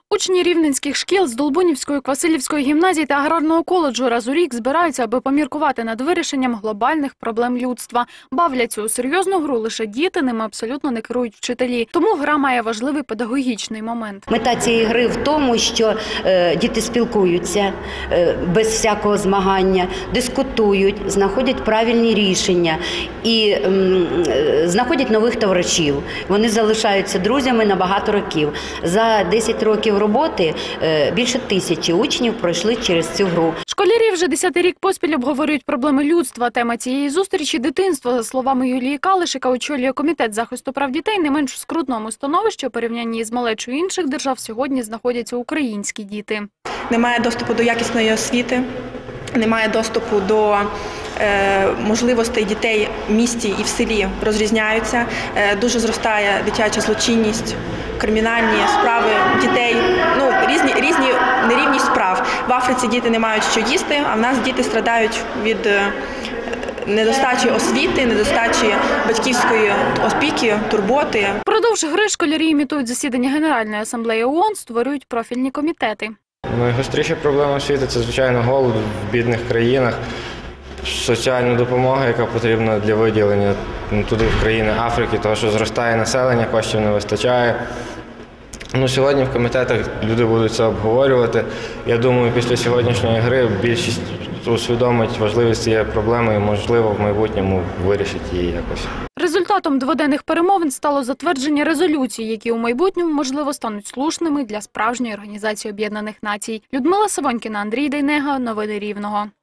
Учні рівненських шкіл з Долбунівської, Квасилівської гімназії та аграрного коледжу раз у рік збираються, аби поміркувати над вирішенням глобальних проблем людства. Бавляться у серйозну гру лише діти, ними абсолютно не керують вчителі. Тому гра має важливий педагогічний момент. Мета цієї гри в тому, що діти спілкуються без всякого змагання, дискутують, знаходять правильні рішення і знаходять нових товаришів. Вони залишаються друзями на багато років. За 10 років роботи більше 1000 учнів пройшли через цю гру. Школярі вже 10-й рік поспіль обговорюють проблеми людства. Тема цієї зустрічі – дитинство. За словами Юлії Калиш, яка очолює комітет захисту прав дітей, не менш в скрутному становищі у порівнянні з малечою інших держав сьогодні знаходяться українські діти. Немає доступу до якісної освіти, немає доступу до можливостей дітей в місті і в селі розрізняються. Дуже зростає дитяча злочинність, кримінальні справи дітей, різні нерівність справ. В Африці діти не мають що їсти, а в нас діти страдають від недостачі освіти, недостачі батьківської опіки, турботи. Впродовж гри школярі імітують засідання Генеральної асамблеї ООН, створюють профільні комітети. Найгостріша проблема світу – це, звичайно, голод в бідних країнах, соціальна допомога, яка потрібна для виділення туди в країни Африки, тому що зростає населення, коштів не вистачає. Сьогодні в комітетах люди будуть це обговорювати. Я думаю, після сьогоднішньої гри більшість усвідомить важливість цієї проблеми і, можливо, в майбутньому вирішить її якось. Результатом дводенних перемовин стало затвердження резолюцій, які у майбутньому, можливо, стануть слушними для справжньої організації Об'єднаних Націй. Людмила Савонькіна, Андрій Дейнега. Новини Рівного.